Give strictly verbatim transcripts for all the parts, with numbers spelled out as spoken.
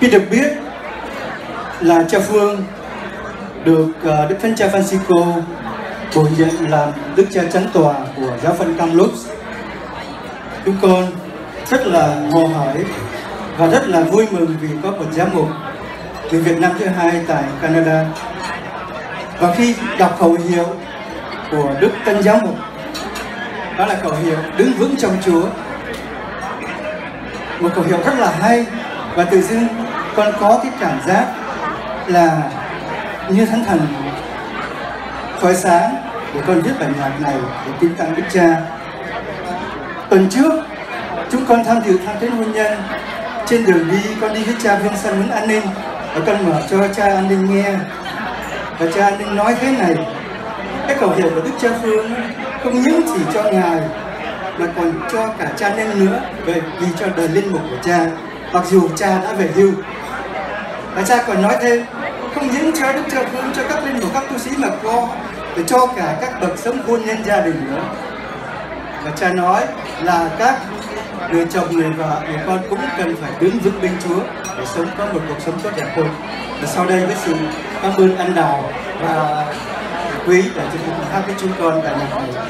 Khi được biết là cha Phương được uh, Đức Thánh Cha Francisco bổ nhiệm làm Đức Cha Chánh Tòa của Giáo phận Kamloops, chúng con rất là hồ hởi và rất là vui mừng vì có một giám mục người Việt Nam thứ hai tại Canada. Và khi đọc khẩu hiệu của Đức Tân Giám mục, đó là khẩu hiệu đứng vững trong Chúa, một khẩu hiệu rất là hay, và tự dưng con có cái cảm giác là như Thánh Thần soi sáng để con viết bài nhạc này để kính tặng Đức Cha. Tuần trước chúng con tham dự thăm Tết hôn nhân. Trên đường đi con đi với cha viên sân huấn an ninh, và con mở cho cha an ninh nghe, và cha an ninh nói thế này: cái khẩu hiệu của Đức Cha Phương không những chỉ cho ngài mà còn cho cả cha nên nữa, về vì cho đời linh mục của cha, mặc dù cha đã về hưu. Và cha còn nói thêm không những cho Đức Cha Phương, cho các linh mục, các tu sĩ mà có, để cho cả các bậc sống hôn nhân gia đình nữa. Và cha nói là các người chồng, người vợ, người con cũng cần phải đứng vững bên Chúa để sống có một cuộc sống tốt đẹp hơn. Và sau đây với sự cảm ơn anh Đào và Quý để cho chúng hát với chúng con bài nhạc này.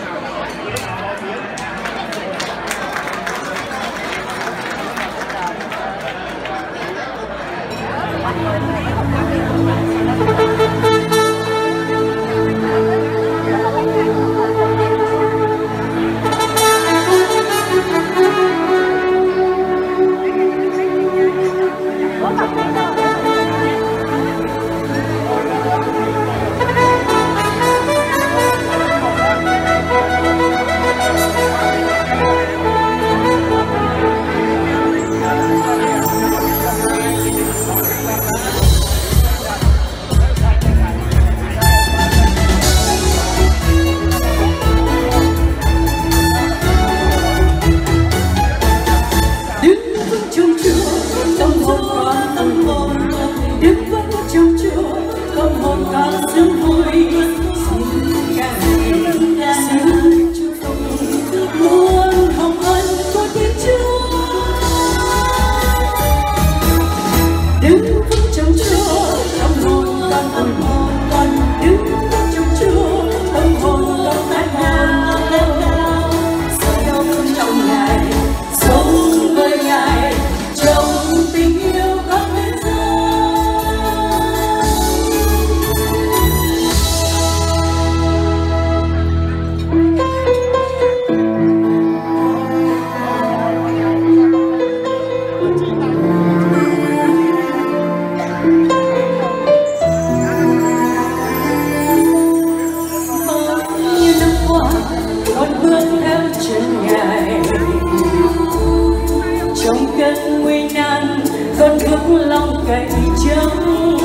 Trong cơn nguy nan con bước lòng cậy trông